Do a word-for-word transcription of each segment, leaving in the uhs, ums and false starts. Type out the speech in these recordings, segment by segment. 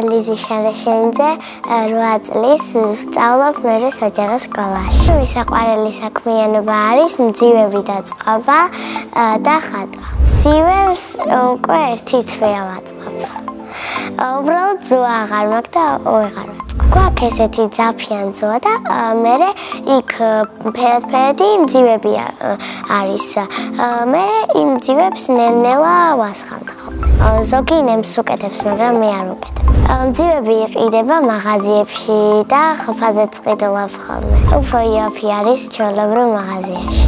ვარ ლიზი შარაშენიძე, რვა წლის ვსწავლობ მე საჯარო სკოლაში. მისაყვარელი საქმიანობა არის მძივები და წყობა და ხატვა. მძივებს უკვე ერთი თვე ავაწყობ. უბრალოდ ზოა აღარ მაქვს და ვეღარ ვაწყობ. გვაქვს ესეთი ძაფიან ზოა და მე იქ ფერადფერადი მძივები არის. მე იმ მძივებს ნელ-ნელა ვასხამთ ხოლმე. ზოგი ნემს უკეთებს, მაგრამ მე არ უკეთებ. მძივები იყიდება მაღაზიებში და ხფაზეც ყიდულობ ხოლმე. უფრო იაფი არის ჩვეულებრივ მაღაზიაში.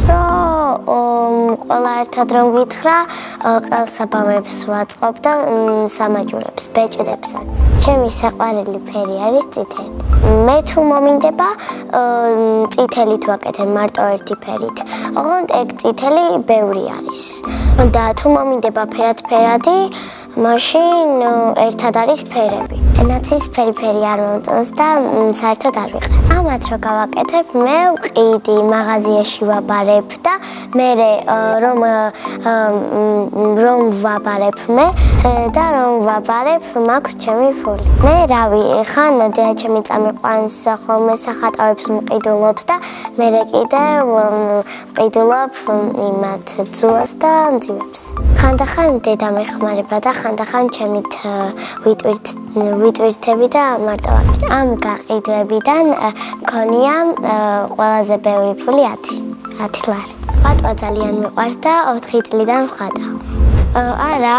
ყველა ერთად რომ გითხრა, ყელსაბამებს ვაწყობ და სამაჯურებს, ბეჭდებსაც. ჩემი საყვარელი ფერი არის წითელი. მე თუ მომინდება, წითელით ვაკეთებ მარტო ერთი ფერით. ოღონდ ეგ წითელი ბევრი არის. და თუ მომინდება ფერადფერადი, მაშინ ერთად არის ფერები. ნაცისფერი ფერი არ მომწონს და საერთოდ არ ვიყენ. ამათ რო გავაკეთებ, მე ვყიდი, მაღაზიაში ვაბარებ და მე რომ რომ ვაბარებ მე და რომ ვაბარებ, მაქვს ჩემი ფული. მე რავი, ხან ჩემი წამიყვანს ხოლმე სახატავებს მყიდულობს და მე კიდე ვყიდულობ იმათ ძუას და მძივებს. ხანდახან დედა მეხმარება და ხანდახან ჩემით ვიტვირთ ვიტვირთები და მარტო ვაკეთებ. ამ გაყიდვებიდან მქონია ყველაზე ბევრი ფული ათი ლარი. ხატვა ძალიან მიყვარს და ოთხი წლიდან ვხატავ. არა,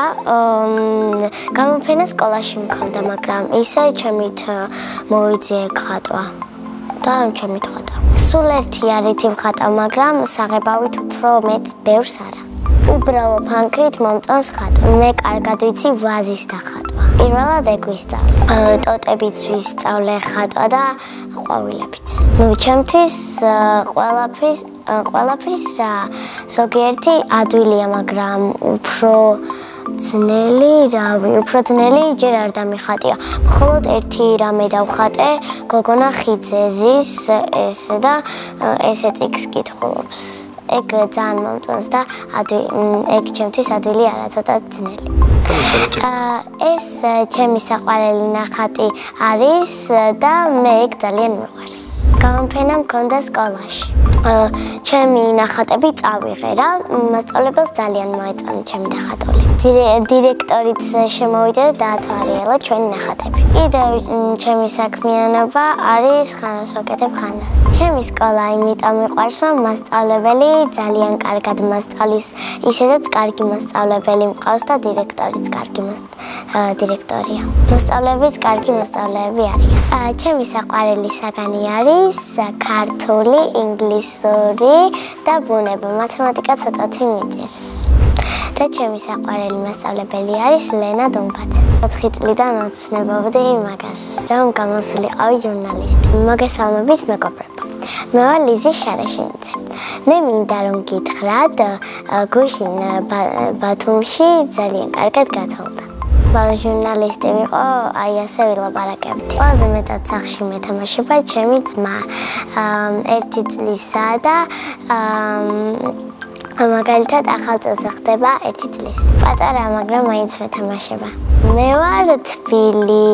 გამოფენა სკოლაში მქონდა, მაგრამ ისე ჩემით მოვიძიე ხატვა და ჩემით ხატავ. სულ ერთი არითი ვხატავ, მაგრამ საღებავით უფრო მეც ბევრს არა. უბრალო ფანქრით მომწონს ხატვა. მე კარგად ვიცი ვაზის დახატვა. პირველად ეგ ვისწავლე. ტოტებიც ვისწავლე ხატვა და ყვავილებიც. ნუ ჩემთვის ყველაფრის ყველაფრის რა ზოგიერთი ადვილია, მაგრამ უფრო ძნელი, რავი, უფრო ძნელი ჯერ არ დამიხატია. მხოლოდ ერთი რამე დავხატე, გოგონა ხიძეზის ესე და ესე წიგს კითხულობს. ეგ ძალიან მომწონს და ეგ ჩემთვის ადვილი არა, ცოტა ძნელი. ეს ჩემი საყვარელი ნახატი არის და მე ეგ ძალიან მიყვარს. გამოფენა მქონდა სკოლაში. ჩემი ნახატები წავიღე რა, მასწავლებელს ძალიან მოეწონა ჩემი ნახატული. დირექტორიც შემოვიდა და დაათვალიერა ჩვენი ნახატები. კიდევ ჩემი საქმიანობა არის ხანას ვაკეთებ ხანას. ჩემი სკოლა იმიტომ მიყვარს, რომ მასწავლებელი ძალიან კარგად მასწავლის, ისედაც კარგი მასწავლებელი მყავს და დირექტორიც კარგი დირექტორია. მოსწავლეებიც კარგი მოსწავლეები არიან. ჩემი საყვარელი საგანი არის ქართული, ინგლისური და ბუნება. მათემატიკა ცოტათი მიჭირს. და ჩემი საყვარელი მასწავლებელი არის ლენა დუმბაძე. ოთხი წლიდან ვაცნებობდი მაგას, რომ გამოსულიყავი ჟურნალისტი. მოგესალმებით მეგობრებო. მე ვარ ლიზი შარაშენიძე. მე მინდა რომ გითხრათ, გუშინ ბათუმში ძალიან კარგად გათოვდა. ბარო ჟურნალისტი ვიყო, აი ასე ვილაპარაკებდი. ყველაზე მეტად სახში მეთამაშება ჩემი ძმა. ერთი წლისაა და მაგალითად ახალ წელს ხდება ერთი წლის. პატარა, მაგრამ მაინც მეთამაშება. მე ვარ თბილი,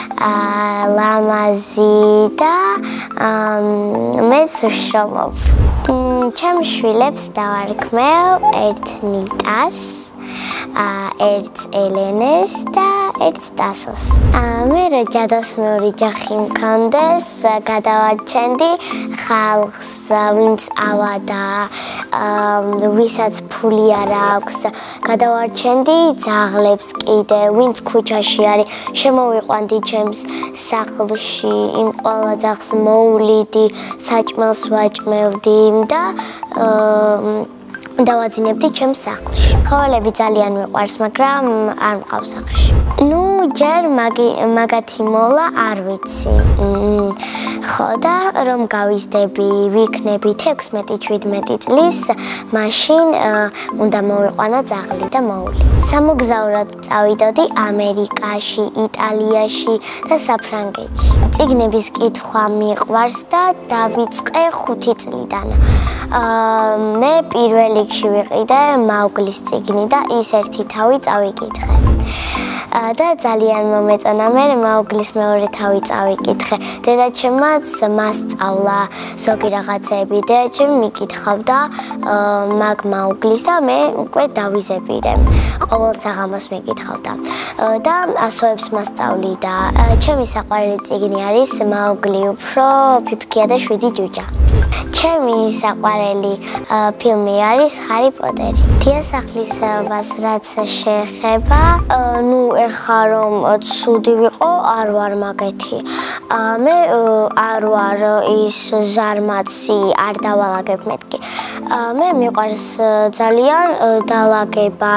ლამაზი და მეც ვშრომობ. ჩემ შვილებს დავარქმევ ერთ ნიტას, ერთ ელენეს და ერთ ტასოს. მე რო ჯადოსნური ჯახი მქონდეს, გადავარჩენდი ხალხს, ვინც ავადა, ვისაც ფული არ აქვს, გადავარჩენდი ძაღლებს კიდე, ვინც ქუჩაში არის, შემოვიყვანდი ჩემს სახლში, იმ ყველა ძაღლს მოუვლიდი, საჭმელს ვაჭმევდი და დავაძინებდი ჩემს სახლში. ცხოველები ძალიან მიყვარს, მაგრამ არ მყავს სახლში. ნუ ჯერ მაგათი მოლა არ ვიცი. ხო და რომ გავიზრდები, ვიქნები ექვსმეტი შვიდმეტი წლის, მაშინ უნდა მოვიყვანა ძაღლი და მოვლი. სამოგზაუროდ წავიდოდი ამერიკაში, იტალიაში და საფრანგეთში. წიგნების კითხვა მიყვარს და დავიწყე ხუთი წლიდან. მე პირველ რიგში ვიყიდე მაუგლის წიგნი და ის ერთი თავი წავიკითხე. და ძალიან მომეწონა მე მაუგლის მეორე თავი წავიკითხე. დედაჩემაც მასწავლა ზოგი რაღაცები, დედაჩემი მიკითხავდა მაგ მაუგლის და მე უკვე დავიზებირე. ყოველ საღამოს მიკითხავდა და ასოებს მასწავლიდა. ჩემი საყვარელი წიგნი არის მაუგლი უფრო ფიფქია და შვიდი ჯუჯა. ჩემი საყვარელი ფილმი არის ჰარი პოტერი. დიასახლისებას რაც შეეხება, ნუ ეხლა რომ ცუდი ვიყო, არ ვარ მაგეთი. მე არ ვარ ის ზარმაცი, არ დავალაგებ მეთქი. მე მიყვარს ძალიან დალაგება,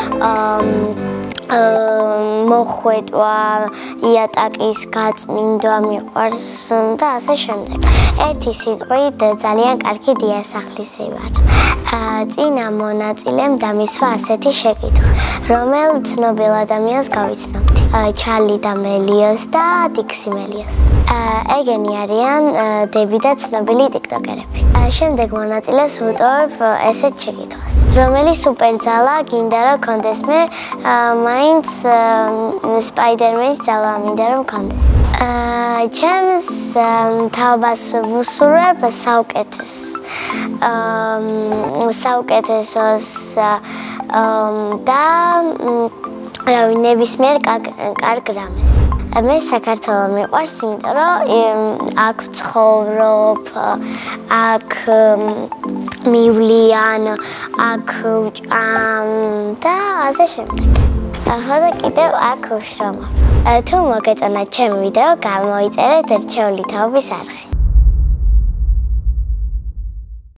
მოხვედვა, იატაკის გაწმინდვა მიყვარს და ასე შემდეგ. ერთი სიტყვით ძალიან კარგი დიასახლისი ვარ. წინა მონაწილემ დამისვა ასეთი შეკითხვა, რომელ ცნობილ ადამიანს გავიცნობთ? ჩარლი დამელიოს და დიქსი მელიოს. ეგენი არიან დები და ცნობილი ტიკტოკერები. შემდეგ მონაწილეს ვუტოვებ ესეთ შეკითხვას. რომელი სუპერძალა გინდა რომ კონდეს? მე მაინც სპაიდერმენის ძალა მინდა რომ კონდეს. ჩემს თაობას ვუსურვებ საუკეთესს. საუკეთესოს და რავი ნებისმიერ კარგ რამეს. მე საქართველო მიყვარს, იმიტომ რომ აქ ვცხოვრობ, აქ მივლიან, აქ ვჭამ და ასე შემდეგ. ახლა და კიდევ აქ ვშრომობ. თუ მოგეწონათ ჩემი ვიდეო, გამოიწერეთ რჩეული თაობის არხი.